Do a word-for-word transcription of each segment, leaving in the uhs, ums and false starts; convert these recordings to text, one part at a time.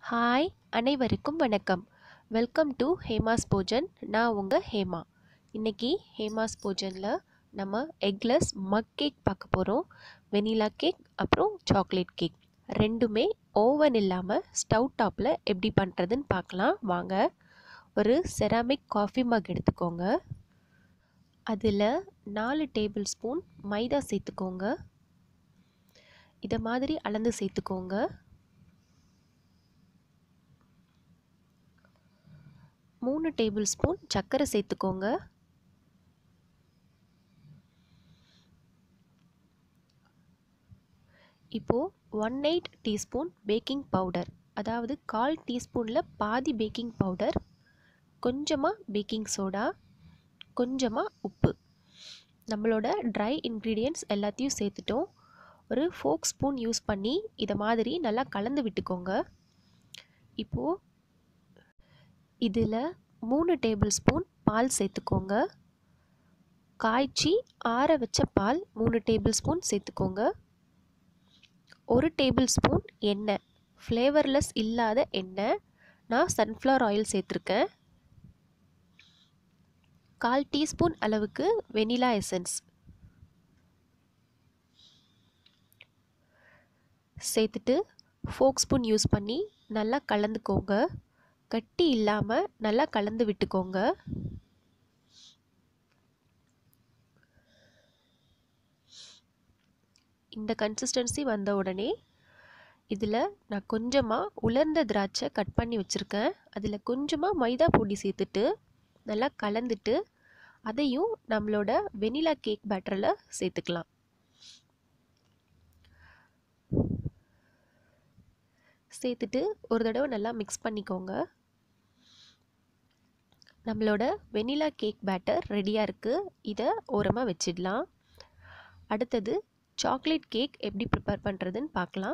Hi அனைவருக்கும் வணக்கம். Welcome to Hema's Bhojan. நான் உங்கள் ஹேமா. இன்றைக்கி ஹேமாஸ் போஜனில் நம்ம எக்லெஸ் மக் கேக் பார்க்க போகிறோம். வெனிலா கேக் அப்புறம் சாக்லேட் கேக் ரெண்டுமே ஓவன் இல்லாமல் ஸ்டவ் டாப்பில் எப்படி பண்ணுறதுன்னு பார்க்கலாம் வாங்க. ஒரு செராமிக் காஃபி மக் எடுத்துக்கோங்க. அதில் நாலு டேபிள் ஸ்பூன் மைதா சேர்த்துக்கோங்க. இதை மாதிரி அளந்து சேர்த்துக்கோங்க. மூணு டேபிள் ஸ்பூன் சர்க்கரை சேர்த்துக்கோங்க. இப்போது one eight teaspoon baking powder, அதாவது கால் டீஸ்பூனில் பாதி பேக்கிங் பவுடர், கொஞ்சமாக பேக்கிங் சோடா, கொஞ்சமாக உப்பு, நம்மளோட ட்ரை இன்க்ரீடியன்ட்ஸ் எல்லாத்தையும் சேர்த்துட்டோம். ஒரு ஃபோக் ஸ்பூன் யூஸ் பண்ணி இதை மாதிரி நல்லா கலந்து விட்டுக்கோங்க. இப்போது இதில் மூணு டேபிள் ஸ்பூன் பால் சேர்த்துக்கோங்க. காய்ச்சி ஆற வச்ச பால் மூணு டேபிள் ஸ்பூன் சேர்த்துக்கோங்க. ஒரு டேபிள் ஸ்பூன் எண்ணெய், ஃப்ளேவர்லெஸ் இல்லாத எண்ணெய், நான் சன்ஃப்ளவர் ஆயில் சேர்த்துருக்கேன். கால் டீஸ்பூன் அளவுக்கு வெனிலா எசன்ஸ் சேர்த்துட்டு ஃபோக் ஸ்பூன் யூஸ் பண்ணி நல்லா கலந்துக்கோங்க. கட்டி இல்லாமல் நல்லா கலந்து விட்டுக்கோங்க. இந்த கன்சிஸ்டன்சி வந்த உடனே இதில் நான் கொஞ்சமாக உலர்ந்த திராட்சை கட் பண்ணி வச்சுருக்கேன். அதில் கொஞ்சமாக மைதா பொடி சேர்த்துட்டு நல்லா கலந்துட்டு அதையும் நம்மளோட வெனிலா கேக் பேட்டரில் சேர்த்துக்கலாம். சேர்த்துட்டு ஒரு தடவை நல்லா மிக்ஸ் பண்ணிக்கோங்க. நம்மளோட வெனிலா கேக் பேட்டர் ரெடியாக இருக்குது. இதை ஓரமாக வச்சிடலாம். அடுத்தது சாக்லேட் கேக் எப்படி ப்ரிப்பேர் பண்ணுறதுன்னு பார்க்கலாம்.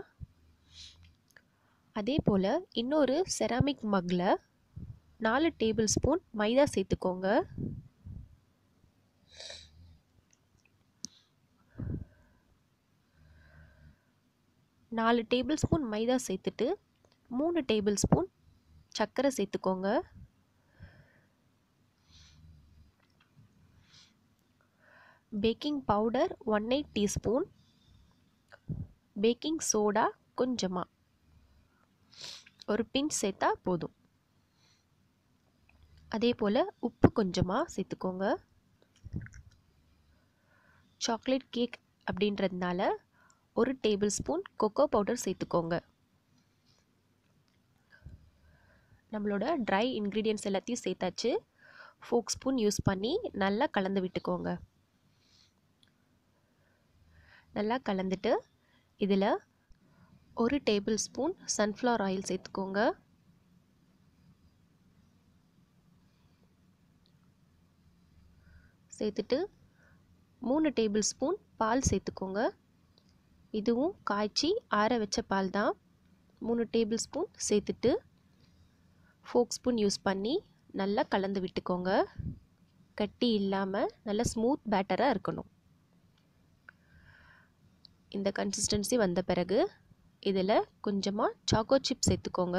அதே போல் இன்னொரு செராமிக் மக்கில் நாலு டேபிள் ஸ்பூன் மைதா சேர்த்துக்கோங்க. நாலு டேபிள் ஸ்பூன் மைதா சேர்த்துட்டு மூணு டேபிள் ஸ்பூன் சர்க்கரை சேர்த்துக்கோங்க. Baking powder one eight teaspoon, baking soda கொஞ்சமாக ஒரு பிஞ்ச் சேர்த்தா போதும். அதே போல் உப்பு கொஞ்சமாக சேர்த்துக்கோங்க. சாக்லேட் கேக் அப்படின்றதுனால ஒரு டேபிள் ஸ்பூன் கொக்கோ பவுடர் சேர்த்துக்கோங்க. நம்மளோட ட்ரை இன்க்ரீடியன்ட்ஸ் எல்லாத்தையும் சேர்த்தாச்சு. ஃபோக் ஸ்பூன் யூஸ் பண்ணி நல்லா கலந்து விட்டுக்கோங்க. நல்லா கலந்துட்டு இதில் ஒரு டேபிள் ஸ்பூன் சன்ஃப்ளவர் ஆயில் சேர்த்துக்கோங்க. சேர்த்துட்டு மூணு டேபிள் ஸ்பூன் பால் சேர்த்துக்கோங்க. இதுவும் காய்ச்சி ஆற வச்ச பால் தான். மூணு டேபிள் ஸ்பூன் சேர்த்துட்டு ஃபோக் ஸ்பூன் யூஸ் பண்ணி நல்லா கலந்து விட்டுக்கோங்க. கட்டி இல்லாமல் நல்லா ஸ்மூத் பேட்டராக இருக்கணும். இந்த கன்சிஸ்டன்சி வந்த பிறகு இதில் கொஞ்சமாக சாக்கோ சிப் சேர்த்துக்கோங்க.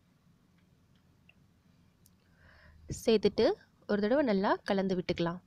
சேர்த்துட்டு ஒரு தடவை நல்லா கலந்து விட்டுக்கலாம்.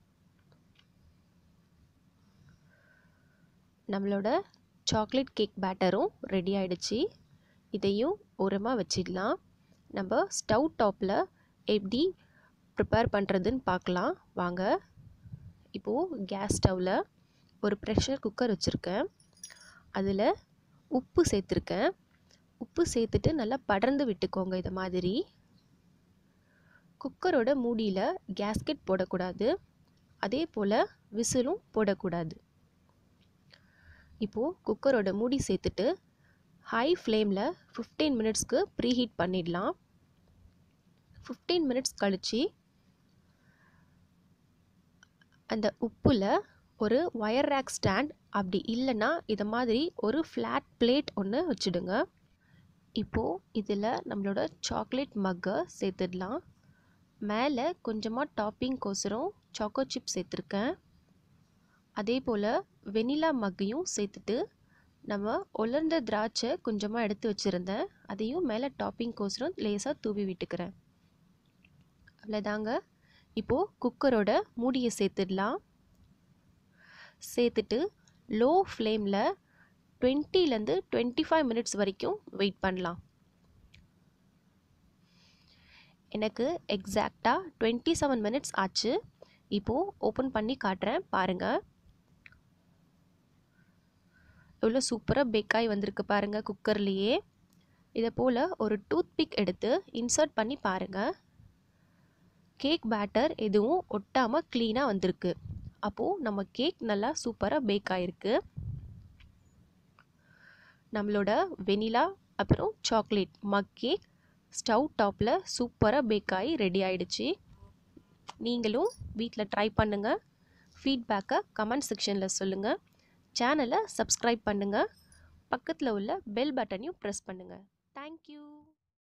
நம்மளோட சாக்லேட் கேக் பேட்டரும் ரெடி ஆகிடுச்சு. இதையும் ஓரமாக வச்சிடலாம். நம்ம ஸ்டவ் டாப்பில் எப்படி ப்ரிப்பேர் பண்ணுறதுன்னு பார்க்கலாம் வாங்க. இப்போது கேஸ் ஸ்டவ்வில் ஒரு ப்ரெஷர் குக்கர் வச்சுருக்கேன். அதில் உப்பு சேர்த்துருக்கேன். உப்பு சேர்த்துட்டு நல்லா படர்ந்து விட்டுக்கோங்க. இதை மாதிரி குக்கரோட மூடியில் கேஸ்கெட் போடக்கூடாது. அதே போல் விசிலும் போடக்கூடாது. இப்போது குக்கரோட மூடி சேர்த்துட்டு ஹை ஃப்ளேமில் ஃபிஃப்டீன் மினிட்ஸ்க்கு ப்ரீஹீட் பண்ணிடலாம். ஃபிஃப்டீன் மினிட்ஸ் கழித்து அந்த உப்பில் ஒரு ஒயர் ரேக் ஸ்டாண்ட், அப்படி இல்லைன்னா இதை மாதிரி ஒரு ஃப்ளாட் பிளேட் ஒன்று வச்சுடுங்க. இப்போது இதில் நம்மளோட சாக்லேட் மக்கை சேர்த்துடலாம். மேலே கொஞ்சமாக டாப்பிங் கோசரம் சாக்கோ சிப் சேர்த்துருக்கேன். அதே போல் வெனிலா மக்கையும் சேர்த்துட்டு நம்ம உலர்ந்த திராட்சை கொஞ்சமாக எடுத்து வச்சுருந்தேன், அதையும் மேலே டாப்பிங் கோசரம் லேசாக தூவி விட்டுக்கிறேன். அவ்வளோதாங்க. இப்போது குக்கரோட மூடியை சேர்த்துடலாம். சேர்த்துட்டு லோ ஃப்ளேமில் டுவெண்ட்டிலேருந்து டுவெண்ட்டி ஃபைவ் மினிட்ஸ் வரைக்கும் வெயிட் பண்ணலாம். எனக்கு எக்ஸாக்டாக டுவெண்ட்டி செவன் மினிட்ஸ் ஆச்சு. இப்போது ஓப்பன் பண்ணி காட்டுறேன் பாருங்கள். எவ்வளோ சூப்பராக பேக்காய் வந்திருக்கு பாருங்கள் குக்கர்லேயே. இதை போல் ஒரு டூத் பிக் எடுத்து இன்சர்ட் பண்ணி பாருங்கள். கேக் பேட்டர் எதுவும் ஒட்டாமல் க்ளீனாக வந்திருக்கு. அப்போது நம்ம கேக் நல்லா சூப்பராக பேக் ஆகிருக்கு. நம்மளோட வெனிலா அப்புறம் சாக்லேட் மக் கேக் ஸ்டவ் டாப்பில் சூப்பராக பேக் ஆகி ரெடி ஆகிடுச்சு. நீங்களும் வீட்டில் ட்ரை பண்ணுங்கள். ஃபீட்பேக்கை கமெண்ட் செக்ஷனில் சொல்லுங்கள். சேனலை சப்ஸ்கிரைப் பண்ணுங்கள். பக்கத்தில் உள்ள பெல் பட்டனையும் ப்ரெஸ் பண்ணுங்கள். தேங்க்யூ.